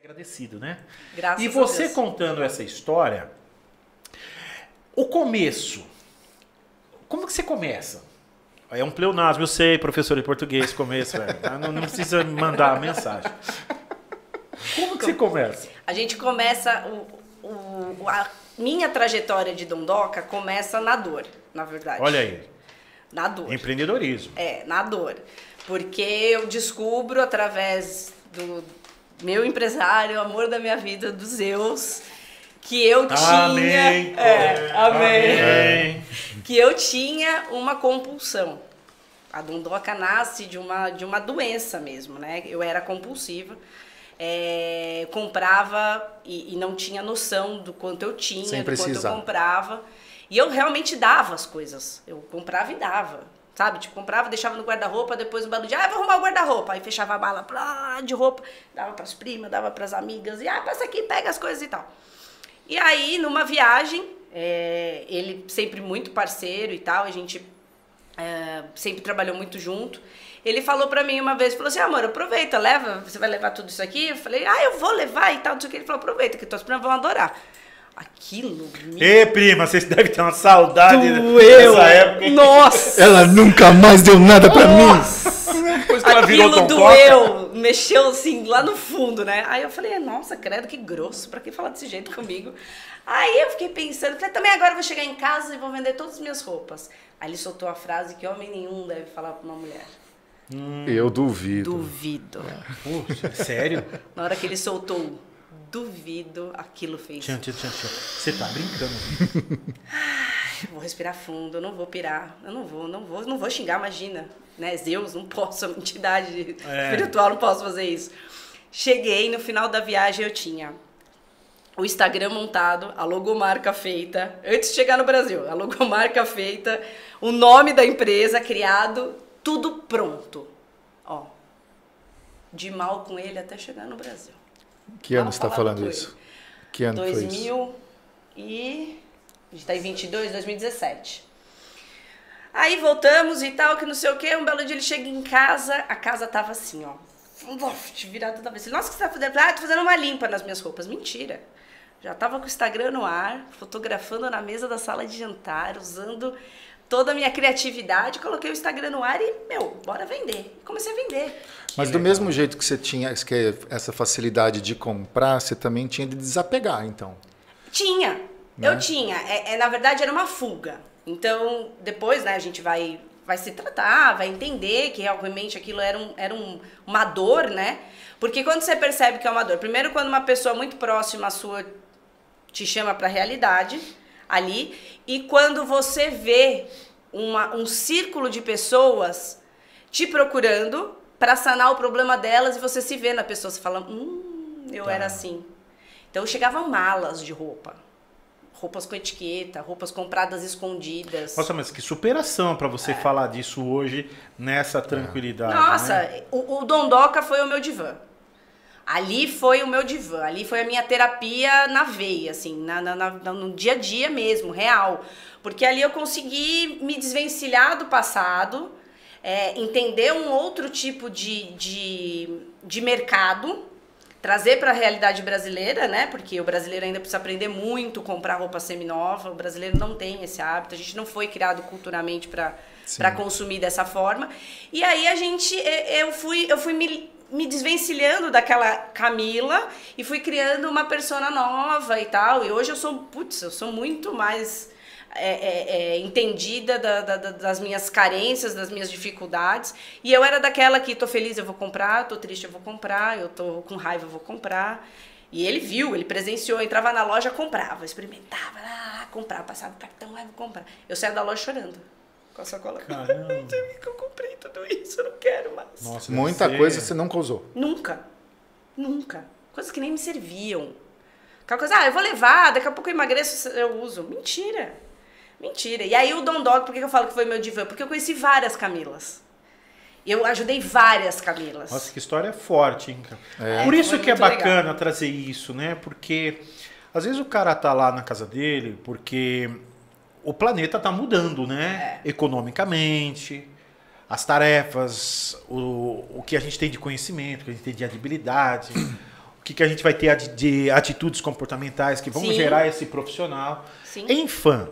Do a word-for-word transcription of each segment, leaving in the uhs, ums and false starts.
Agradecido, né? Graças e a você Deus. contando essa história, o começo, como que você começa? É um pleonasmo, eu sei, professor de português, começo, velho. Não, não precisa mandar a mensagem. Como que você começa? A gente começa, o, o, a minha trajetória de Dondoca começa na dor, na verdade. Olha aí. Na dor. Empreendedorismo. É, na dor. Porque eu descubro através do meu empresário, amor da minha vida, do Zeus, que eu tinha... Amém. É, amém. Amém. Que eu tinha uma compulsão. A Dondoca nasce de uma, de uma doença mesmo, né? Eu era compulsiva. É, comprava e, e não tinha noção do quanto eu tinha, Sem do quanto precisar. eu comprava. E eu realmente dava as coisas. Eu comprava e dava. Sabe? Tipo, comprava, deixava no guarda-roupa, depois no belo dia, ah, vou arrumar o guarda-roupa. Aí fechava a mala plá, de roupa, dava pras primas, dava pras amigas, e ah, passa aqui, pega as coisas e tal. E aí, numa viagem, é, ele sempre muito parceiro e tal, a gente é, sempre trabalhou muito junto. Ele falou pra mim uma vez, falou assim, amor, aproveita, leva, você vai levar tudo isso aqui? Eu falei, ah, eu vou levar e tal, não sei o que. Ele falou, aproveita, que tuas primas vão adorar. Aquilo me... Ê, prima, vocês devem ter uma saudade doeu. dessa época. Hein? Nossa! Ela nunca mais deu nada pra mim. Depois que ela virou Aquilo Tom doeu, mexeu assim, lá no fundo, né? Aí eu falei, nossa, credo, que grosso, pra que falar desse jeito comigo? Aí eu fiquei pensando, falei, também agora eu vou chegar em casa e vou vender todas as minhas roupas. Aí ele soltou a frase que homem nenhum deve falar pra uma mulher. Hum, eu duvido. Duvido. Puxa, sério? Na hora que ele soltou, duvido, aquilo fez. Tchan, tchan, tchan, tchan. Você tá brincando. Ai, vou respirar fundo, eu não vou pirar, eu não vou, não vou, não vou xingar, imagina, né? Zeus, não posso, entidade É. espiritual, não posso fazer isso. Cheguei, no final da viagem eu tinha o Instagram montado, a logomarca feita, antes de chegar no Brasil, a logomarca feita, o nome da empresa criado, tudo pronto. Ó, de mal com ele até chegar no Brasil. Que ano Mal você tá falado falando com isso? ele. Que ano foi isso? dois mil e... A gente tá em vinte e dois, dois mil e dezessete. Aí voltamos e tal, que não sei o quê. Um belo dia ele chega em casa, a casa tava assim, ó. Virada toda vez. Nossa, o que você tá fazendo? Ah, tô fazendo uma limpa nas minhas roupas. Mentira. Já tava com o Instagram no ar, fotografando na mesa da sala de jantar, usando toda a minha criatividade. Coloquei o Instagram no ar e, meu, bora vender. E comecei a vender. Mas do mesmo jeito que você tinha que essa facilidade de comprar, você também tinha de desapegar, então. Tinha. Né? Eu tinha. É, é, na verdade, era uma fuga. Então, depois, né, a gente vai, vai se tratar, vai entender que realmente aquilo era, um, era um, uma dor, né? Porque quando você percebe que é uma dor, primeiro quando uma pessoa muito próxima à sua te chama para a realidade ali, e quando você vê uma, um círculo de pessoas te procurando para sanar o problema delas e você se vê na pessoa, você fala, hum, eu Tá. era assim. Então chegavam malas de roupa. Roupas com etiqueta, roupas compradas escondidas. Nossa, mas que superação pra você falar disso hoje, nessa tranquilidade. Nossa, né? o, o Dondoca foi o meu divã. Ali foi o meu divã, ali foi a minha terapia na veia, assim, na, na, na, no dia a dia mesmo, real. Porque ali eu consegui me desvencilhar do passado, é, entender um outro tipo de, de, de mercado, trazer para a realidade brasileira, né? Porque o brasileiro ainda precisa aprender muito, comprar roupa seminova. O brasileiro não tem esse hábito. A gente não foi criado culturalmente para para consumir dessa forma. E aí a gente, eu fui, eu fui me, me desvencilhando daquela Camila e fui criando uma persona nova e tal. E hoje eu sou, putz, eu sou muito mais É, é, é, entendida da, da, das minhas carências, das minhas dificuldades. E eu era daquela que tô feliz, eu vou comprar, tô triste, eu vou comprar, eu tô com raiva, eu vou comprar. E ele viu, ele presenciou, entrava na loja, comprava, experimentava, ah, comprava, passava o cartão, ah, vou comprar. Eu saía da loja chorando, com a sacola. Caramba. Eu comprei tudo isso, eu não quero mais. Nossa, Muita deve coisa ser- você nunca usou. Nunca, nunca. Coisas que nem me serviam. Aquela coisa, ah, eu vou levar, daqui a pouco eu emagreço, eu uso. Mentira. Mentira. E aí o Dondoca, por que eu falo que foi meu divã? Porque eu conheci várias Camilas. Eu ajudei várias Camilas. Nossa, que história forte, hein? É. Por isso Foi que é muito legal. bacana trazer isso, né? Porque às vezes o cara tá lá na casa dele porque o planeta tá mudando, né? É. Economicamente, as tarefas, o, o que a gente tem de conhecimento, o que a gente tem de habilidade. o que, que a gente vai ter de atitudes comportamentais que vão Sim. gerar esse profissional. Sim. Em fã.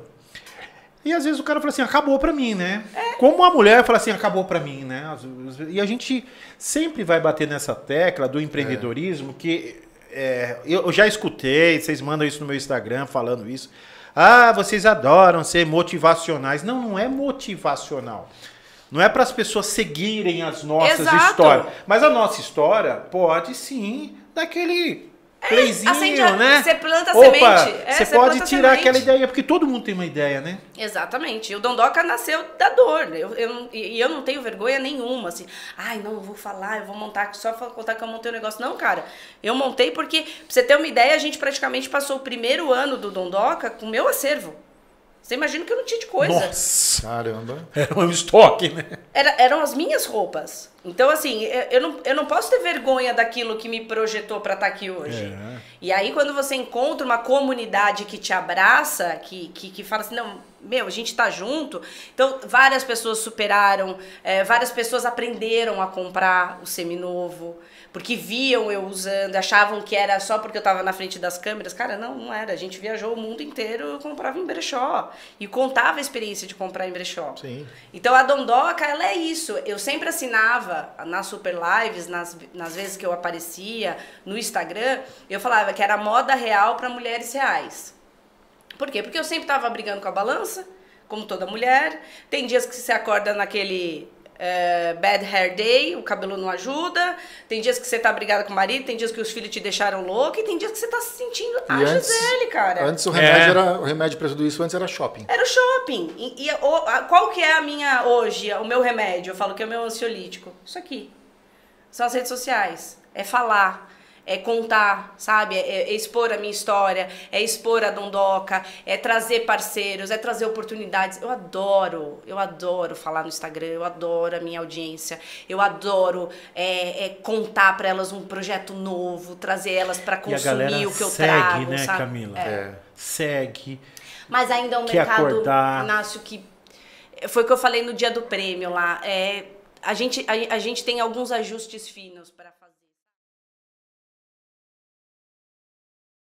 E às vezes o cara fala assim, acabou pra mim, né? É. Como a mulher fala assim, acabou pra mim, né? E a gente sempre vai bater nessa tecla do empreendedorismo, é. que é, eu já escutei, vocês mandam isso no meu Instagram falando isso. Ah, vocês adoram ser motivacionais. Não, não é motivacional. Não é para as pessoas seguirem as nossas Exato. histórias. Mas a nossa história pode sim dar aquele playzinho, acende a- né? você planta a Opa, semente. É, você você pode planta a tirar semente. aquela ideia, porque todo mundo tem uma ideia, né? Exatamente. O Dondoca nasceu da dor. Eu, eu, não- e eu não tenho vergonha nenhuma, assim. Ai, não, eu vou falar, eu vou montar, só pra contar que eu montei um negócio. Não, cara. Eu montei porque, pra você ter uma ideia, a gente praticamente passou o primeiro ano do Dondoca com o meu acervo. Você imagina que eu não tinha de coisa. Nossa, Caramba. era um estoque, né? Era, eram as minhas roupas. Então, assim, eu, eu, não, eu não posso ter vergonha daquilo que me projetou pra estar aqui hoje. É. E aí, quando você encontra uma comunidade que te abraça, que, que, que fala assim, não, meu, a gente tá junto. Então, várias pessoas superaram, é, várias pessoas aprenderam a comprar o seminovo, porque viam eu usando, achavam que era só porque eu tava na frente das câmeras. Cara, não, não era. A gente viajou o mundo inteiro, eu comprava em brechó. E contava a experiência de comprar em brechó. Sim. Então, a Dondoca, ela é isso. Eu sempre assinava nas Super Lives, nas, nas vezes que eu aparecia no Instagram, eu falava que era moda real para mulheres reais. Por quê? Porque eu sempre tava brigando com a balança, como toda mulher. Tem dias que você acorda naquele é, bad hair day, o cabelo não ajuda. Tem dias que você tá brigada com o marido, tem dias que os filhos te deixaram louca e tem dias que você tá se sentindo a Gisele, cara. Antes o remédio, É. era, o remédio para tudo isso antes era shopping. Era o shopping. E, e o- a- qual que é a minha, hoje, o meu remédio? Eu falo que é o meu ansiolítico. Isso aqui. São as redes sociais. É falar, é contar, sabe? É, é expor a minha história, é expor a Dondoca, é trazer parceiros, é trazer oportunidades. Eu adoro, eu adoro falar no Instagram, eu adoro a minha audiência, eu adoro é, é, contar para elas um projeto novo, trazer elas para E a consumir galera o que eu segue, trago, né, sabe? Camila? É. Segue. Mas ainda é um Quer mercado, acordar. Inácio, que foi o que eu falei no dia do prêmio lá. É, a, gente, a, a gente tem alguns ajustes finos para fazer.